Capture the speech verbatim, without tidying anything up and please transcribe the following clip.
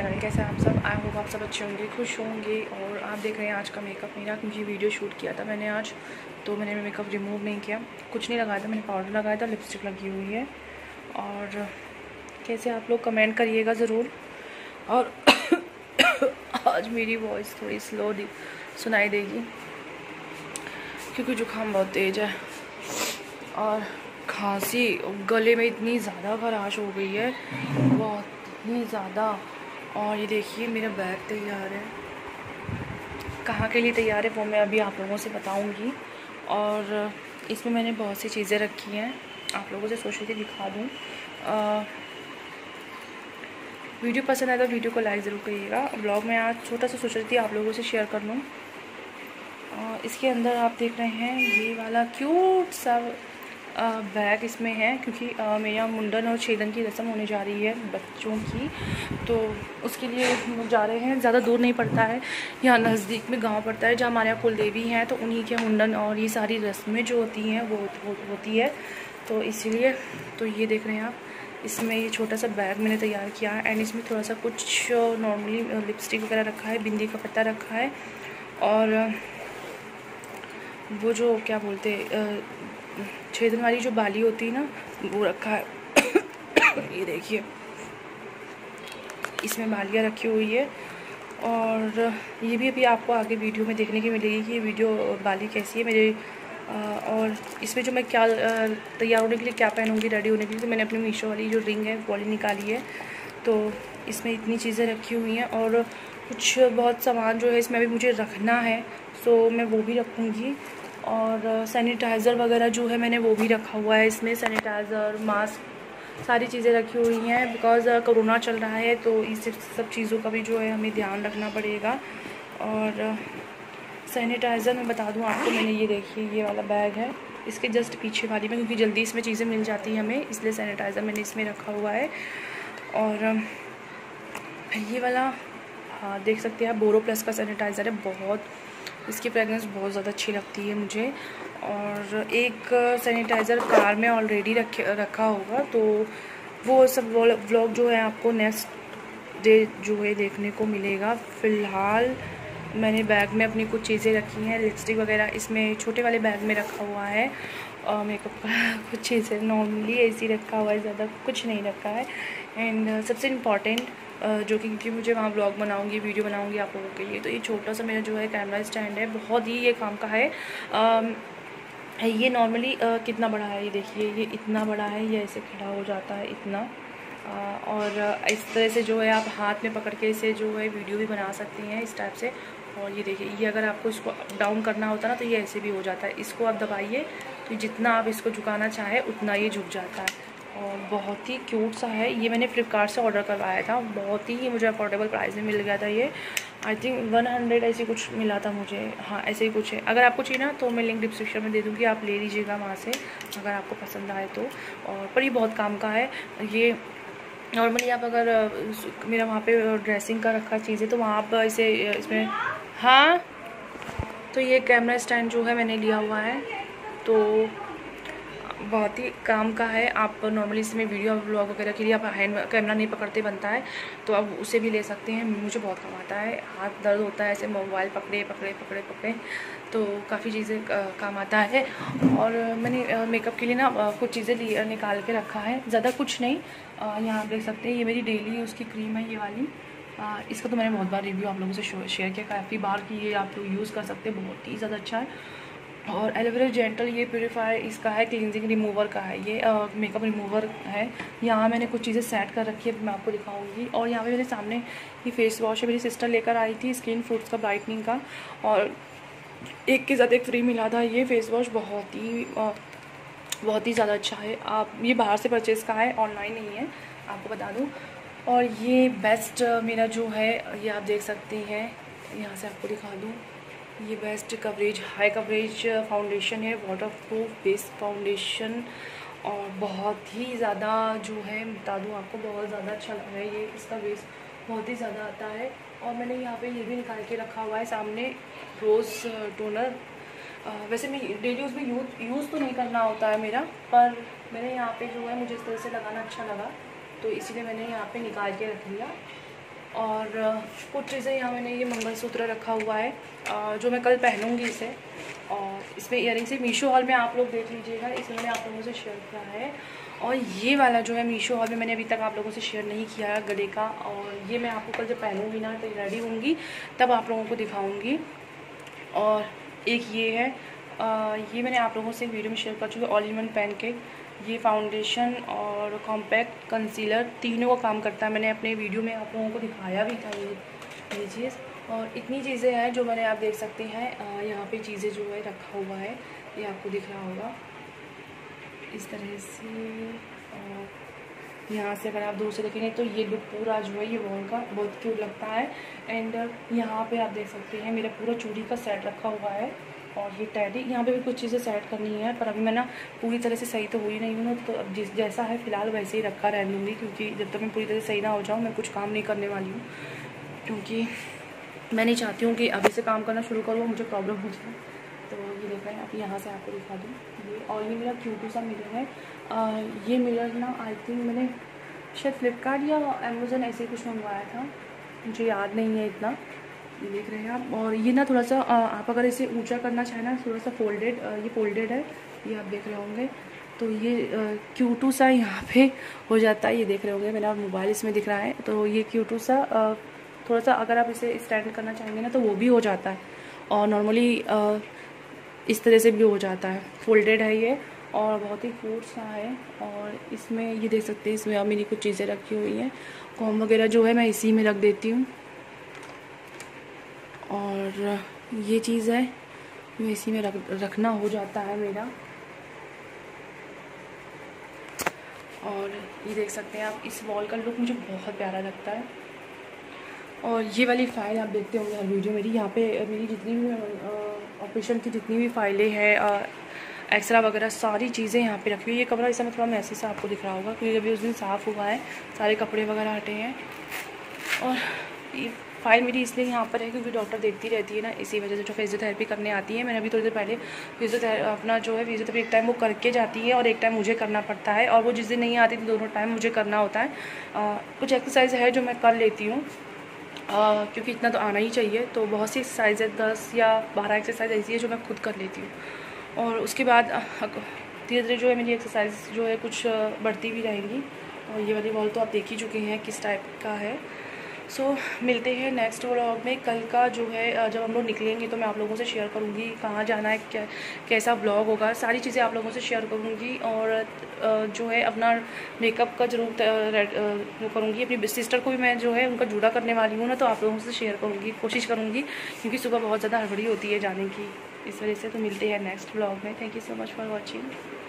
Channel. कैसे हैं आप सब? आई होप आप सब अच्छे होंगे, खुश होंगे। और आप देख रहे हैं आज का मेकअप मेरा, क्योंकि वीडियो शूट किया था मैंने आज, तो मैंने मेकअप रिमूव नहीं किया, कुछ नहीं लगाया था, मैंने पाउडर लगाया था, लिपस्टिक लगी हुई है। और कैसे आप लोग कमेंट करिएगा ज़रूर। और आज मेरी वॉइस थोड़ी स्लो सुनाई देगी क्योंकि जुकाम बहुत तेज़ है और खांसी गले में इतनी ज़्यादा खराश हो गई है, बहुत ही ज़्यादा। और ये देखिए मेरा बैग तैयार है, कहाँ के लिए तैयार है वो मैं अभी आप लोगों से बताऊंगी। और इसमें मैंने बहुत सी चीज़ें रखी हैं, आप लोगों से सोच रही थी दिखा दूँ। वीडियो पसंद आए तो वीडियो को लाइक ज़रूर करिएगा। ब्लॉग में आज छोटा सा सोच रही थी आप लोगों से शेयर कर लूँ। इसके अंदर आप देख रहे हैं ये वाला क्यूट सा बैग इसमें है, क्योंकि आ, मेरा मुंडन और छेदन की रस्म होने जा रही है बच्चों की, तो उसके लिए हम लोग जा रहे हैं। ज़्यादा दूर नहीं पड़ता है, यहाँ नज़दीक में गांव पड़ता है जहाँ हमारे यहाँ कुल देवी हैं, तो उन्हीं के मुंडन और ये सारी रस्में जो होती हैं वो, वो होती है, तो इसीलिए। तो ये देख रहे हैं आप, इसमें ये छोटा सा बैग मैंने तैयार किया है। एंड इसमें थोड़ा सा कुछ नॉर्मली लिपस्टिक वगैरह रखा है, बिंदी का पत्ता रखा है, और वो जो क्या बोलते छेदन वाली जो बाली होती है ना वो रखा है। ये देखिए इसमें बालियाँ रखी हुई है। और ये भी अभी आपको आगे वीडियो में देखने की मिलेगी कि ये वीडियो बाली कैसी है मेरे। और इसमें जो मैं क्या तैयार होने के लिए क्या पहनूंगी, रेडी होने के लिए, तो मैंने अपनी मीशो वाली जो रिंग है वो वाली निकाली है। तो इसमें इतनी चीज़ें रखी हुई हैं और कुछ बहुत सामान जो है इसमें अभी मुझे रखना है, सो मैं वो भी रखूँगी। और सैनिटाइज़र वगैरह जो है मैंने वो भी रखा हुआ है इसमें, सैनिटाइज़र, मास्क, सारी चीज़ें रखी हुई हैं। बिकॉज़ कोरोना चल रहा है तो इस सब चीज़ों का भी जो है हमें ध्यान रखना पड़ेगा। और सैनिटाइज़र मैं बता दूं आपको, मैंने ये देखिए ये वाला बैग है, इसके जस्ट पीछे वाली में, क्योंकि जल्दी इसमें चीज़ें मिल जाती हैं हमें, इसलिए सैनिटाइज़र मैंने इसमें रखा हुआ है। और ये वाला हाँ देख सकते हैं, बोरो प्लस का सैनिटाइज़र है, बहुत इसकी फ्रेगरेंस बहुत ज़्यादा अच्छी लगती है मुझे। और एक सैनिटाइज़र कार में ऑलरेडी रखे रखा होगा, तो वो सब व्लॉग जो है आपको नेक्स्ट डे जो है देखने को मिलेगा। फ़िलहाल मैंने बैग में अपनी कुछ चीज़ें रखी हैं, लिपस्टिक वगैरह इसमें छोटे वाले बैग में रखा हुआ है, और मेकअप का कुछ चीज़ें नॉर्मली ऐसी रखा हुआ है, ज़्यादा कुछ नहीं रखा है। एंड सबसे इम्पॉर्टेंट जो कि क्योंकि मुझे वहाँ ब्लॉग बनाऊंगी, वीडियो बनाऊंगी आप लोगों के लिए, तो ये छोटा सा मेरा जो है कैमरा स्टैंड है, बहुत ही ये काम का है। आ, ये नॉर्मली कितना बड़ा है, ये देखिए ये इतना बड़ा है, ये ऐसे खड़ा हो जाता है इतना। आ, और इस तरह से जो है आप हाथ में पकड़ के इसे जो है वीडियो भी बना सकती हैं इस टाइप से। और ये देखिए ये अगर आपको इसको अप डाउन करना होता है ना तो ये ऐसे भी हो जाता है, इसको आप दबाइए तो जितना आप इसको झुकाना चाहे उतना ये झुक जाता है। और बहुत ही क्यूट सा है, ये मैंने फ्लिपकार्ट से ऑर्डर करवाया था, बहुत ही मुझे अफोर्डेबल प्राइस में मिल गया था ये। आई थिंक वन हंड्रेड ऐसे कुछ मिला था मुझे, हाँ ऐसे ही कुछ है। अगर आपको चाहिए ना तो मैं लिंक डिस्क्रिप्शन में दे दूँगी, आप ले लीजिएगा वहाँ से अगर आपको पसंद आए तो। और पर ये बहुत काम का है ये। नॉर्मली आप अगर मेरा वहाँ पे ड्रेसिंग का रखा चीज़ें तो वहाँ आप इसे इसमें, हाँ तो ये कैमरा स्टैंड जो है मैंने लिया हुआ है, तो बहुत ही काम का है। आप नॉर्मली इसमें वीडियो व्लॉग वगैरह के लिए आप हैंड कैमरा नहीं पकड़ते बनता है, तो आप उसे भी ले सकते हैं। मुझे बहुत काम आता है, हाथ दर्द होता है ऐसे मोबाइल पकड़े पकड़े पकड़े पकड़े, तो काफ़ी चीज़ें काम आता है। और मैंने मेकअप के लिए ना कुछ चीज़ें लिए निकाल के रखा है, ज़्यादा कुछ नहीं। यहाँ आप देख सकते हैं ये मेरी डेली उसकी क्रीम है ये वाली, आ, इसका तो मैंने बहुत बार रिव्यू आप लोगों से शेयर किया, काफ़ी बार की ये आप लोग यूज़ कर सकते हैं, बहुत ही ज़्यादा अच्छा है। और एलोवेरा जेंटल ये प्योरीफायर इसका है, क्लींजिंग रिमूवर का है ये, मेकअप रिमूवर है। यहाँ मैंने कुछ चीज़ें सेट कर रखी है, मैं आपको दिखाऊंगी। और यहाँ पे मेरे सामने ये फेस वॉश है, मेरी सिस्टर लेकर आई थी, स्किन फ्रूट्स का ब्राइटनिंग का, और एक के साथ एक फ्री मिला था। ये फेस वॉश बहुत ही बहुत ही ज़्यादा अच्छा है, आप ये बाहर से परचेज़ का है, ऑनलाइन नहीं है, आपको बता दूँ। और ये बेस्ट मेरा जो है ये आप देख सकते हैं, यहाँ से आपको दिखा दूँ, ये best coverage high coverage foundation है, वाटर प्रूफ बेस फाउंडेशन, और बहुत ही ज़्यादा जो है बता दूँ आपको, बहुत ज़्यादा अच्छा लग रहा है ये, इसका बेस बहुत ही ज़्यादा आता है। और मैंने यहाँ पे ये भी निकाल के रखा हुआ है सामने, रोज़ टोनर। वैसे मैं डेली यूज़ में यूज यूज़ तो नहीं करना होता है मेरा, पर मैंने यहाँ पे जो है मुझे इस तरह से लगाना अच्छा लगा, तो इसीलिए मैंने यहाँ पे निकाल के रख लिया। और कुछ चीज़ें यहाँ मैंने ये मंगलसूत्र रखा हुआ है जो मैं कल पहनूँगी इसे। और इसमें इयररिंग्स से मीशो हॉल में आप लोग देख लीजिएगा, इसमें मैंने आप लोगों से शेयर किया है। और ये वाला जो है मीशो हॉल में मैंने अभी तक आप लोगों से शेयर नहीं किया है गले का, और ये मैं आपको कल जब पहनूँगी ना, तो रेडी होंगी तब आप लोगों को दिखाऊँगी। और एक ये है, आ, ये मैंने आप लोगों से वीडियो में शेयर कर चुकी, ऑल इन वन पैनकेक। ये फाउंडेशन और कॉम्पैक्ट कंसीलर तीनों का काम करता है। मैंने अपने वीडियो में आप लोगों को दिखाया भी था ये ये चीज़। और इतनी चीज़ें हैं जो मैंने, आप देख सकते हैं यहाँ पे चीज़ें जो है रखा हुआ है, ये आपको दिख रहा होगा इस तरह से। और यहाँ से अगर आप दूर से देखेंगे तो ये लुक पूरा जो है ये वॉल का बहुत क्यूट लगता है। एंड यहाँ पे आप देख सकते हैं मेरा पूरा चूड़ी का सेट रखा हुआ है। और ये टैडी, यहाँ पे भी कुछ चीज़ें सेट करनी है, पर अभी मैं ना पूरी तरह से सही तो हुई नहीं हूँ ना, तो अब जिस जैसा है फ़िलहाल वैसे ही रखा रहने दूँगी, क्योंकि जब तक मैं पूरी तरह से सही ना हो जाऊँ मैं कुछ काम नहीं करने वाली हूँ। क्योंकि मैं नहीं चाहती हूँ कि अभी से काम करना शुरू करूँ मुझे प्रॉब्लम हो जाए। तो ये देख रहे हैं, अब यहाँ से आपको दिखा दूँ ये। और ये मेरा क्यूट सा मिरर है। आ, ये मिरर ना आई थिंक मैंने शायद फ्लिपकार्ट या अमेज़न ऐसे ही कुछ मंगवाया था, मुझे याद नहीं है इतना। ये देख रहे हैं आप। और ये ना थोड़ा सा आ, आप अगर इसे ऊंचा करना चाहें ना, थोड़ा सा फोल्डेड, ये फोल्डेड है, ये आप देख रहे होंगे। तो ये क्यूटू सा यहाँ पे हो जाता है, ये देख रहे होंगे, मेरा मोबाइल इसमें दिख रहा है। तो ये क्यूटू सा आ, थोड़ा सा अगर आप इसे स्टैंड करना चाहेंगे ना तो वो भी हो जाता है, और नॉर्मली इस तरह से भी हो जाता है। फोल्डेड है ये और बहुत ही क्यूट सा है। और इसमें ये देख सकते हैं, इसमें अब मेरी कुछ चीज़ें रखी हुई हैं, कॉम वगैरह जो है मैं इसी में रख देती हूँ। और ये चीज़ है मैं इसी में रख रखना हो जाता है मेरा। और ये देख सकते हैं आप, इस वॉल का लुक मुझे बहुत प्यारा लगता है। और ये वाली फ़ाइल आप देखते होंगे हर वीडियो मेरी, यहाँ पे मेरी जितनी भी ऑपरेशन की जितनी भी फाइलें हैं, एक्सरा वगैरह सारी चीज़ें यहाँ पे रखी हुई है। ये कमरा इस समय थोड़ा मैसी सा आपको दिख रहा होगा, क्योंकि अभी उस दिन साफ़ हुआ है, सारे कपड़े वगैरह हटे हैं। और ये फाइल मेरी इसलिए यहाँ पर है क्योंकि डॉक्टर देखती रहती है ना, इसी वजह से जो फिजियोथेरेपी करने आती है। मैंने अभी थोड़ी देर पहले फिजियोथेरेपी अपना जो है फिजियोथेरेपी एक टाइम वो करके जाती है और एक टाइम मुझे करना पड़ता है, और वो जिस दिन नहीं आती तो दोनों टाइम मुझे करना होता है। आ, कुछ एक्सरसाइज है जो मैं कर लेती हूँ, क्योंकि इतना तो आना ही चाहिए। तो बहुत सी एक्सरसाइज है, दस या बारह एक्सरसाइज ऐसी है जो मैं खुद कर लेती हूँ। और उसके बाद धीरे धीरे जो है मेरी एक्सरसाइज जो है कुछ बढ़ती भी रहेंगी। और ये वाली वॉल तो आप देख ही चुके हैं किस टाइप का है। सो so, मिलते हैं नेक्स्ट व्लॉग में। कल का जो है जब हम लोग निकलेंगे तो मैं आप लोगों से शेयर करूँगी कहाँ जाना है, क्या कैसा व्लॉग होगा, सारी चीज़ें आप लोगों से शेयर करूँगी। और जो है अपना मेकअप का जरूर वो करूँगी। अपनी सिस्टर को भी मैं जो है उनका जूड़ा करने वाली हूँ ना, तो आप लोगों से शेयर करूँगी, कोशिश करूँगी, क्योंकि सुबह बहुत ज़्यादा हड़बड़ी होती है जाने की, इस वजह से। तो मिलते हैं नेक्स्ट व्लॉग में। Thank you so much for watching.